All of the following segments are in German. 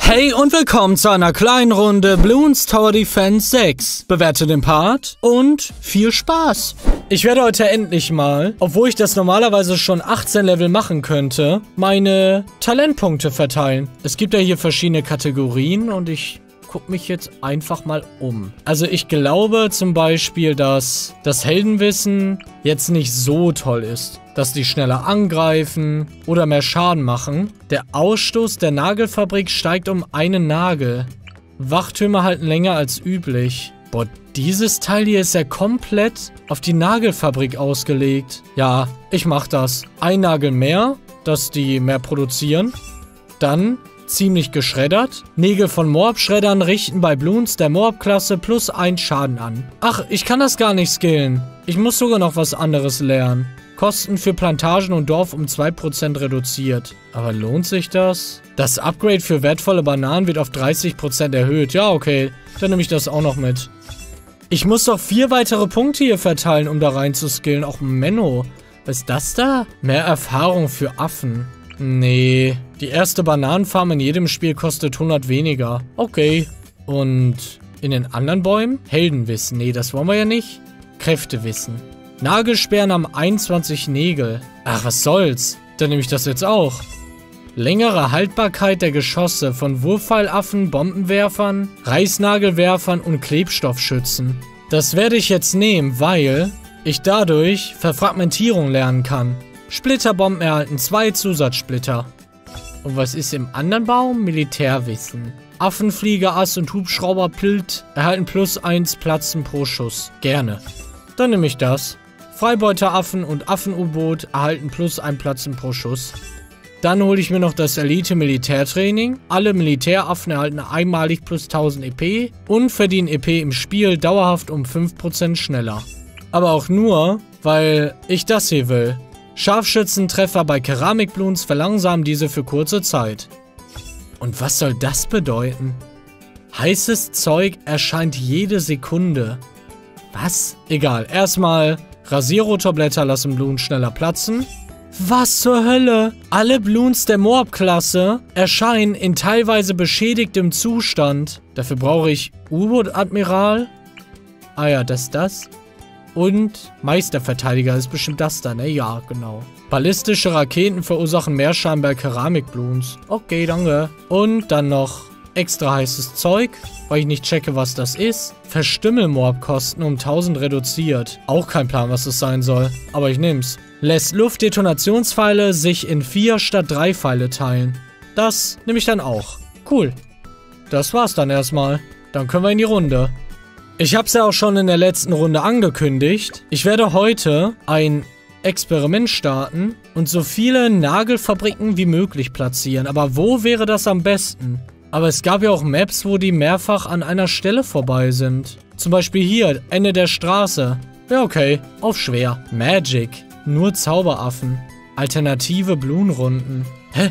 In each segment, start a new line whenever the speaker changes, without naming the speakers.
Hey und willkommen zu einer kleinen Runde Bloons Tower Defense 6. Bewerte den Part und viel Spaß. Ich werde heute endlich mal, obwohl ich das normalerweise schon 18 Level machen könnte, meine Talentpunkte verteilen. Es gibt ja hier verschiedene Kategorien und ich guck mich jetzt einfach mal um. Also ich glaube zum Beispiel, dass das Heldenwissen jetzt nicht so toll ist. Dass die schneller angreifen oder mehr Schaden machen. Der Ausstoß der Nagelfabrik steigt um einen Nagel. Wachtürme halten länger als üblich. Boah, dieses Teil hier ist ja komplett auf die Nagelfabrik ausgelegt. Ja, ich mach das. Ein Nagel mehr, dass die mehr produzieren. Dann ziemlich geschreddert. Nägel von Moab-Schreddern richten bei Bloons der Moab-Klasse plus 1 Schaden an. Ach, ich kann das gar nicht skillen. Ich muss sogar noch was anderes lernen. Kosten für Plantagen und Dorf um 2% reduziert. Aber lohnt sich das? Das Upgrade für wertvolle Bananen wird auf 30% erhöht. Ja, okay. Dann nehme ich das auch noch mit. Ich muss doch 4 weitere Punkte hier verteilen, um da rein zu skillen. Auch Menno. Was ist das da? Mehr Erfahrung für Affen. Nee. Die erste Bananenfarm in jedem Spiel kostet 100 weniger. Okay. Und in den anderen Bäumen? Heldenwissen. Nee, das wollen wir ja nicht. Kräftewissen. Nagelsperren am 21 Nägel. Ach, was soll's? Dann nehme ich das jetzt auch. Längere Haltbarkeit der Geschosse von Wurfpfeilaffen, Bombenwerfern, Reißnagelwerfern und Klebstoffschützen. Das werde ich jetzt nehmen, weil ich dadurch Verfragmentierung lernen kann. Splitterbomben erhalten 2 Zusatzsplitter. Und was ist im anderen Baum? Militärwissen. Affenflieger, Ass und Hubschrauberpilt erhalten plus 1 Platzen pro Schuss. Gerne. Dann nehme ich das. Freibeuteraffen und Affen-U-Boot erhalten plus 1 Platzen pro Schuss. Dann hole ich mir noch das Elite-Militärtraining. Alle Militäraffen erhalten einmalig plus 1000 EP und verdienen EP im Spiel dauerhaft um 5% schneller. Aber auch nur, weil ich das hier will. Scharfschützentreffer bei Keramikbloons verlangsamen diese für kurze Zeit. Und was soll das bedeuten? Heißes Zeug erscheint jede Sekunde. Was? Egal. Erstmal Rasierrotorblätter lassen Bloons schneller platzen. Was zur Hölle? Alle Bloons der Moab-Klasse erscheinen in teilweise beschädigtem Zustand. Dafür brauche ich U-Boot-Admiral. Ah ja, das. Und Meisterverteidiger ist bestimmt das da, ne? Ja, genau. Ballistische Raketen verursachen mehr Schaden bei Keramikbloons. Okay, danke. Und dann noch extra heißes Zeug, weil ich nicht checke, was das ist. Verstümmelmoab-Kosten um 1000 reduziert. Auch kein Plan, was es sein soll. Aber ich nehm's. Lässt Luftdetonationspfeile sich in 4 statt 3 Pfeile teilen. Das nehme ich dann auch. Cool. Das war's dann erstmal. Dann können wir in die Runde. Ich hab's ja auch schon in der letzten Runde angekündigt. Ich werde heute ein Experiment starten und so viele Nagelfabriken wie möglich platzieren. Aber wo wäre das am besten? Aber es gab ja auch Maps, wo die mehrfach an einer Stelle vorbei sind. Zum Beispiel hier, Ende der Straße. Ja, okay. Auf schwer. Magic. Nur Zauberaffen. Alternative Bloon-Runden. Hä?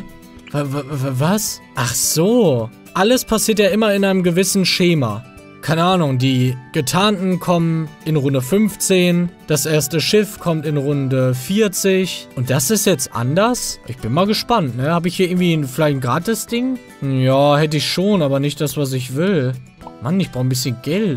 Was? Ach so. Alles passiert ja immer in einem gewissen Schema. Keine Ahnung, die Getarnten kommen in Runde 15, das erste Schiff kommt in Runde 40 und das ist jetzt anders? Ich bin mal gespannt, ne? Habe ich hier irgendwie vielleicht ein Gratis-Ding? Ja, hätte ich schon, aber nicht das, was ich will. Mann, ich brauche ein bisschen Geld.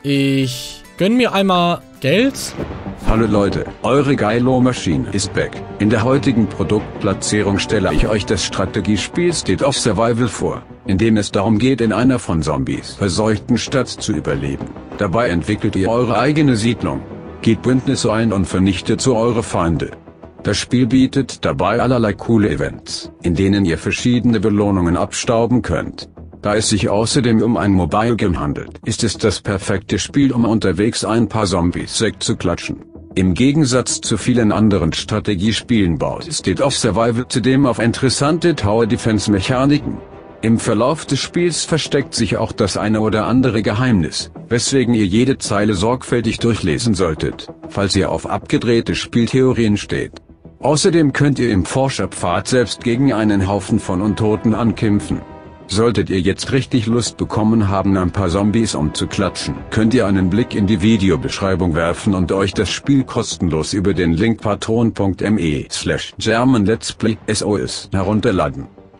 Ich gönn mir einmal Geld.
Hallo Leute, eure Geilo-Maschine ist back. In der heutigen Produktplatzierung stelle ich euch das Strategiespiel State of Survival vor, in dem es darum geht, in einer von Zombies verseuchten Stadt zu überleben. Dabei entwickelt ihr eure eigene Siedlung, geht Bündnisse ein und vernichtet so eure Feinde. Das Spiel bietet dabei allerlei coole Events, in denen ihr verschiedene Belohnungen abstauben könnt. Da es sich außerdem um ein Mobile Game handelt, ist es das perfekte Spiel, um unterwegs ein paar Zombies wegzuklatschen. Im Gegensatz zu vielen anderen Strategiespielen baut State of Survival zudem auf interessante Tower Defense Mechaniken. Im Verlauf des Spiels versteckt sich auch das eine oder andere Geheimnis, weswegen ihr jede Zeile sorgfältig durchlesen solltet, falls ihr auf abgedrehte Spieltheorien steht. Außerdem könnt ihr im Forscherpfad selbst gegen einen Haufen von Untoten ankämpfen. Solltet ihr jetzt richtig Lust bekommen haben, ein paar Zombies umzuklatschen, könnt ihr einen Blick in die Videobeschreibung werfen und euch das Spiel kostenlos über den Link patron.me/GermanLet'sPlay SOS herunterladen.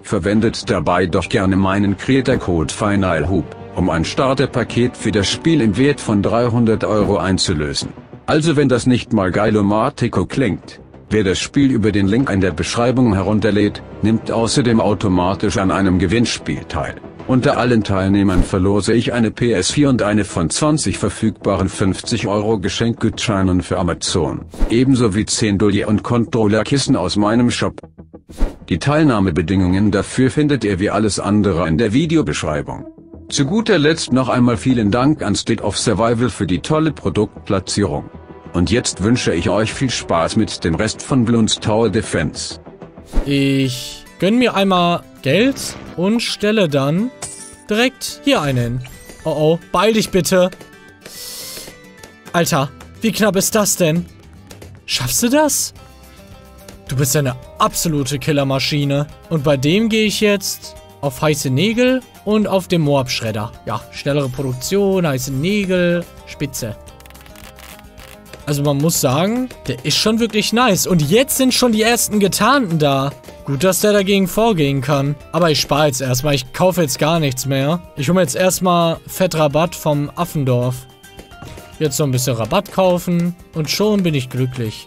Verwendet dabei doch gerne meinen Creator-Code FINALHUB, um ein Starterpaket für das Spiel im Wert von 300 € einzulösen. Also wenn das nicht mal geilomatico klingt, wer das Spiel über den Link in der Beschreibung herunterlädt, nimmt außerdem automatisch an einem Gewinnspiel teil. Unter allen Teilnehmern verlose ich eine PS4 und eine von 20 verfügbaren 50 € Geschenkgutscheinen für Amazon, ebenso wie 10 Dulli und Controllerkissen aus meinem Shop. Die Teilnahmebedingungen dafür findet ihr wie alles andere in der Videobeschreibung. Zu guter Letzt noch einmal vielen Dank an State of Survival für die tolle Produktplatzierung. Und jetzt wünsche ich euch viel Spaß mit dem Rest von Bloons Tower Defense.
Ich gönn mir einmal Geld und stelle dann direkt hier einen. Oh oh, beeil dich bitte. Alter, wie knapp ist das denn? Schaffst du das? Du bist ja eine absolute Killermaschine. Und bei dem gehe ich jetzt auf heiße Nägel und auf den Moab-Schredder. Ja, schnellere Produktion, heiße Nägel, spitze. Also man muss sagen, der ist schon wirklich nice. Und jetzt sind schon die ersten Getarnten da. Gut, dass der dagegen vorgehen kann. Aber ich spare jetzt erstmal. Ich kaufe jetzt gar nichts mehr. Ich hole mir jetzt erstmal Fettrabatt vom Affendorf. Jetzt noch ein bisschen Rabatt kaufen. Und schon bin ich glücklich.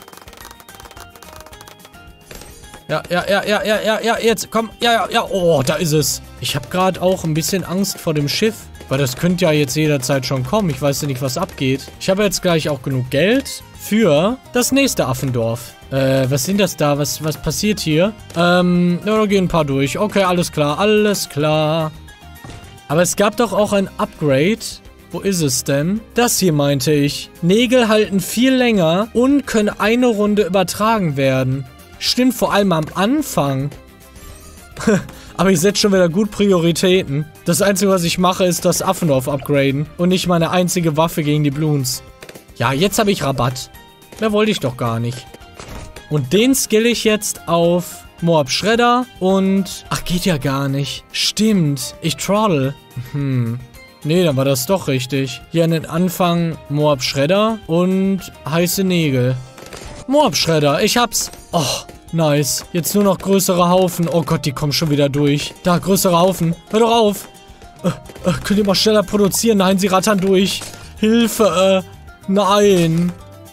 Ja, jetzt, komm, ja, oh, da ist es. Ich habe gerade auch ein bisschen Angst vor dem Schiff, weil das könnte ja jetzt jederzeit schon kommen. Ich weiß ja nicht, was abgeht. Ich habe jetzt gleich auch genug Geld für das nächste Affendorf. Was sind das da? Was passiert hier? Ja, da gehen ein paar durch. Okay, alles klar, alles klar. Aber es gab doch auch ein Upgrade. Wo ist es denn? Das hier meinte ich. Nägel halten viel länger und können eine Runde übertragen werden. Stimmt, vor allem am Anfang. Aber ich setze schon wieder gut Prioritäten. Das Einzige, was ich mache, ist das Affendorf upgraden. Und nicht meine einzige Waffe gegen die Bloons. Ja, jetzt habe ich Rabatt. Mehr wollte ich doch gar nicht. Und den skill ich jetzt auf Moab Schredder und... Ach, geht ja gar nicht. Stimmt, ich troddle. Nee, dann war das doch richtig. Hier an den Anfang Moab Schredder und heiße Nägel. Moab Schredder, ich hab's. Oh, nice. Jetzt nur noch größere Haufen. Oh Gott, die kommen schon wieder durch. Da, größere Haufen. Hör doch auf. Könnt ihr mal schneller produzieren? Nein, sie rattern durch. Hilfe. Nein.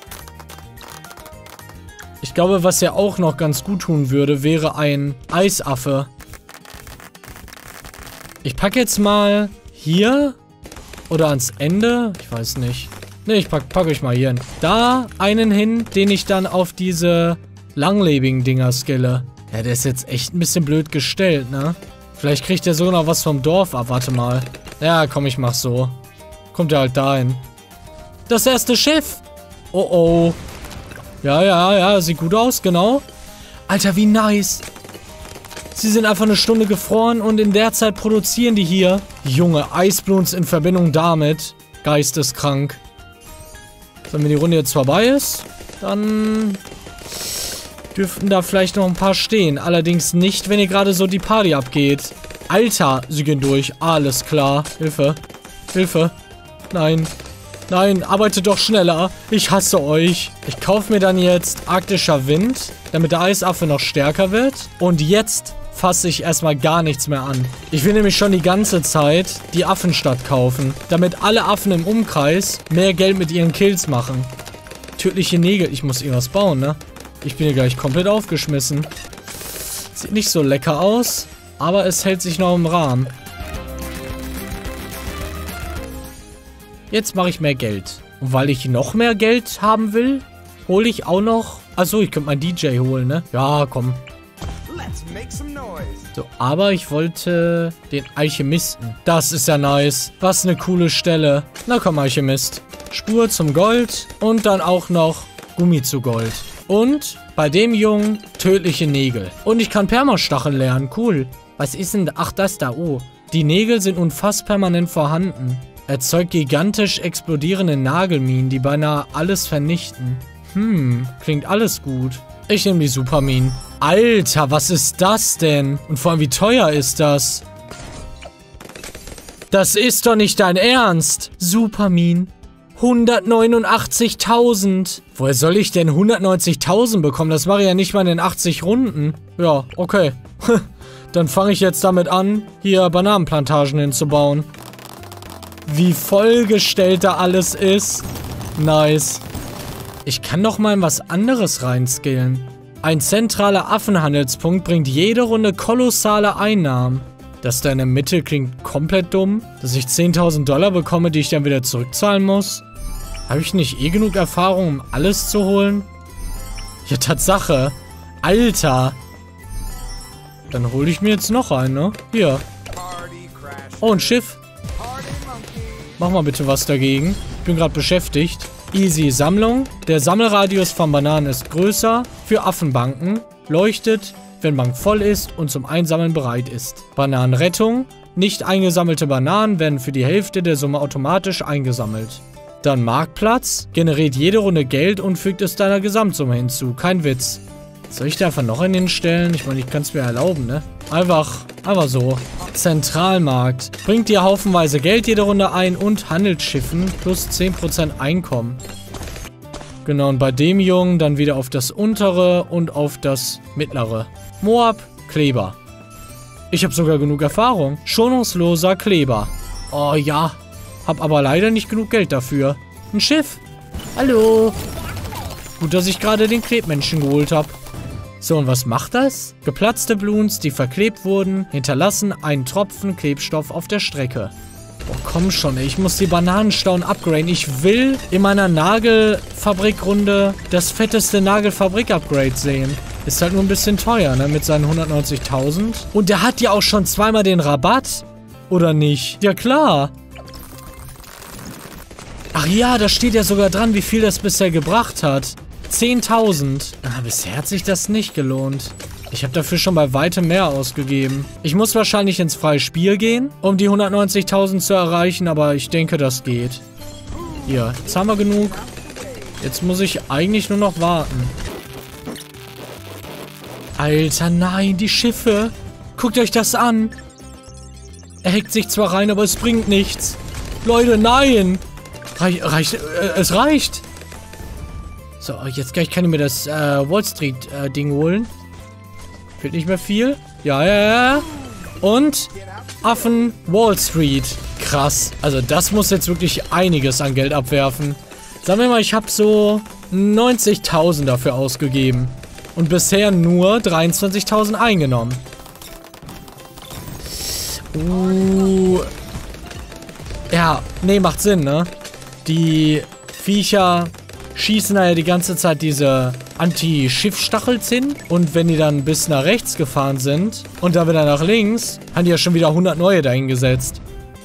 Ich glaube, was ja auch noch ganz gut tun würde, wäre ein Eisaffe. Ich packe jetzt mal hier oder ans Ende. Ich weiß nicht. Ne, ich pack euch mal hier hin. Da einen hin, den ich dann auf diese langlebigen Dinger skille. Ja, der ist jetzt echt ein bisschen blöd gestellt, ne? Vielleicht kriegt der so noch was vom Dorf ab. Warte mal. Ja, komm, ich mach so. Kommt er halt dahin. Das erste Schiff. Oh, oh. Ja, sieht gut aus, genau. Alter, wie nice. Sie sind einfach eine Stunde gefroren und in der Zeit produzieren die hier. Junge, Eisbloons in Verbindung damit. Geisteskrank. So, wenn die Runde jetzt vorbei ist, dann dürften da vielleicht noch ein paar stehen. Allerdings nicht, wenn hier gerade so die Party abgeht. Alter, sie gehen durch. Alles klar. Hilfe. Hilfe. Nein. Nein, arbeitet doch schneller. Ich hasse euch. Ich kaufe mir dann jetzt arktischer Wind, damit der Eisaffe noch stärker wird. Und jetzt fasse ich erstmal gar nichts mehr an. Ich will nämlich schon die ganze Zeit die Affenstadt kaufen, damit alle Affen im Umkreis mehr Geld mit ihren Kills machen. Tödliche Nägel. Ich muss irgendwas bauen, ne? Ich bin hier gleich komplett aufgeschmissen. Sieht nicht so lecker aus, aber es hält sich noch im Rahmen. Jetzt mache ich mehr Geld. Und weil ich noch mehr Geld haben will, hole ich auch noch... Achso, ich könnte meinen DJ holen, ne? Ja, komm. So, aber ich wollte den Alchemisten. Das ist ja nice. Was eine coole Stelle. Na komm, Alchemist. Spur zum Gold und dann auch noch Gummi zu Gold. Und bei dem Jungen tödliche Nägel. Und ich kann Permastacheln lernen. Cool. Was ist denn... Ach, das da. Oh. Die Nägel sind nun fast permanent vorhanden. Erzeugt gigantisch explodierende Nagelminen, die beinahe alles vernichten. Klingt alles gut. Ich nehme die Superminen. Alter, was ist das denn? Und vor allem, wie teuer ist das? Das ist doch nicht dein Ernst. Superminen. 189.000. Woher soll ich denn 190.000 bekommen? Das mache ich ja nicht mal in 80 Runden. Ja, okay. Dann fange ich jetzt damit an, hier Bananenplantagen hinzubauen. Wie vollgestellt da alles ist. Nice. Ich kann doch mal in was anderes reinskillen. Ein zentraler Affenhandelspunkt bringt jede Runde kolossale Einnahmen. Das da in der Mitte klingt komplett dumm. Dass ich 10.000 Dollar bekomme, die ich dann wieder zurückzahlen muss. Habe ich nicht eh genug Erfahrung, um alles zu holen? Ja, Tatsache. Alter. Dann hole ich mir jetzt noch einen, ne? Hier. Oh, ein Schiff. Mach mal bitte was dagegen. Ich bin gerade beschäftigt. Easy Sammlung. Der Sammelradius von Bananen ist größer. Für Affenbanken. Leuchtet, wenn Bank voll ist und zum Einsammeln bereit ist. Bananenrettung. Nicht eingesammelte Bananen werden für die Hälfte der Summe automatisch eingesammelt. Dann Marktplatz. Generiert jede Runde Geld und fügt es deiner Gesamtsumme hinzu. Kein Witz. Soll ich da einfach noch einen hinstellen? Ich meine, ich kann es mir erlauben, ne? Einfach so. Zentralmarkt. Bringt dir haufenweise Geld jede Runde ein und Handelsschiffen plus 10% Einkommen. Genau, und bei dem Jungen dann wieder auf das untere und auf das mittlere. Moab, Kleber. Ich habe sogar genug Erfahrung. Schonungsloser Kleber. Oh ja. Hab aber leider nicht genug Geld dafür. Ein Schiff. Hallo. Gut, dass ich gerade den Klebmenschen geholt habe. So, und was macht das? Geplatzte Bloons, die verklebt wurden, hinterlassen einen Tropfen Klebstoff auf der Strecke. Oh, komm schon, ey. Ich muss die Bananenstauen upgraden. Ich will in meiner Nagelfabrikrunde das fetteste Nagelfabrik-Upgrade sehen. Ist halt nur ein bisschen teuer, ne? Mit seinen 190.000. Und der hat ja auch schon zweimal den Rabatt. Oder nicht? Ja, klar. Ach ja, da steht ja sogar dran, wie viel das bisher gebracht hat. 10.000. Ah, bisher hat sich das nicht gelohnt. Ich habe dafür schon bei weitem mehr ausgegeben. Ich muss wahrscheinlich ins freie Spiel gehen, um die 190.000 zu erreichen, aber ich denke, das geht. Hier, jetzt haben wir genug. Jetzt muss ich eigentlich nur noch warten. Alter, nein, die Schiffe. Guckt euch das an. Er hackt sich zwar rein, aber es bringt nichts. Leute, nein. Es reicht. So, jetzt gleich kann ich mir das Wall Street Ding holen. Fehlt nicht mehr viel. Ja. Und Affen Wall Street. Krass. Also das muss jetzt wirklich einiges an Geld abwerfen. Sagen wir mal, ich habe so 90.000 dafür ausgegeben. Und bisher nur 23.000 eingenommen. Ja, nee, macht Sinn, ne? Die Viecher schießen da ja die ganze Zeit diese Anti-Schiff-Stachels hin. Und wenn die dann bis nach rechts gefahren sind und dann wieder nach links, haben die ja schon wieder 100 neue dahingesetzt.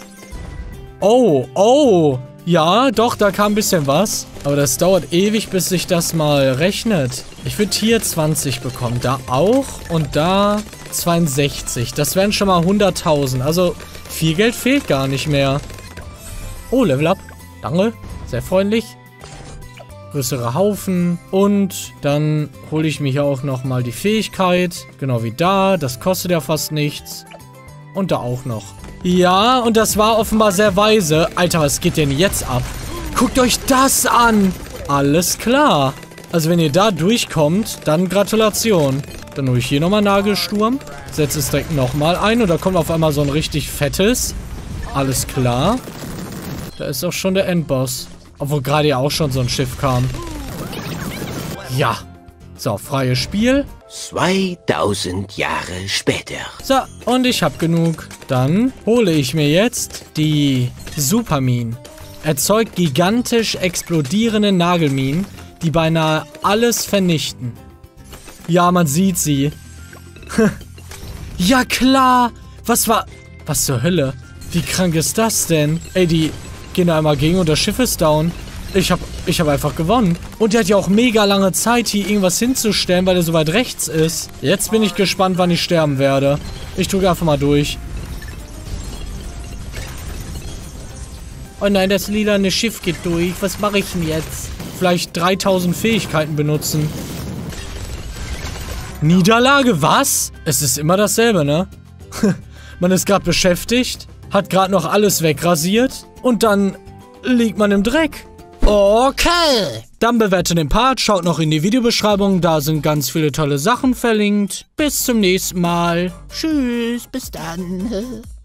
Oh. Ja, doch, da kam ein bisschen was. Aber das dauert ewig, bis sich das mal rechnet. Ich würde hier 20 bekommen. Da auch und da 62. Das wären schon mal 100.000. Also viel Geld fehlt gar nicht mehr. Oh, Level Up. Danke. Sehr freundlich. Größere Haufen. Und dann hole ich mir hier auch nochmal die Fähigkeit. Genau wie da. Das kostet ja fast nichts. Und da auch noch. Ja, und das war offenbar sehr weise. Alter, was geht denn jetzt ab? Guckt euch das an. Alles klar. Also wenn ihr da durchkommt, dann Gratulation. Dann hole ich hier nochmal Nagelsturm. Setze es direkt nochmal ein. Und da kommt auf einmal so ein richtig fettes. Alles klar. Da ist auch schon der Endboss. Obwohl gerade ja auch schon so ein Schiff kam. Ja. So, freies Spiel.
2000 Jahre später.
So, und ich habe genug. Dann hole ich mir jetzt die Supermine. Erzeugt gigantisch explodierende Nagelminen, die beinahe alles vernichten. Ja, man sieht sie. Ja, klar. Was zur Hölle? Wie krank ist das denn? Ey, die gehen da einmal gegen und das Schiff ist down. Ich hab einfach gewonnen. Und der hat ja auch mega lange Zeit, hier irgendwas hinzustellen, weil er so weit rechts ist. Jetzt bin ich gespannt, wann ich sterben werde. Ich drücke einfach mal durch. Oh nein, das lilane Schiff geht durch. Was mache ich denn jetzt? Vielleicht 3000 Fähigkeiten benutzen. Niederlage, was? Es ist immer dasselbe, ne? Man ist gerade beschäftigt, hat gerade noch alles wegrasiert und dann liegt man im Dreck. Okay. Dann bewertet den Part, schaut noch in die Videobeschreibung, da sind ganz viele tolle Sachen verlinkt. Bis zum nächsten Mal. Tschüss, bis dann.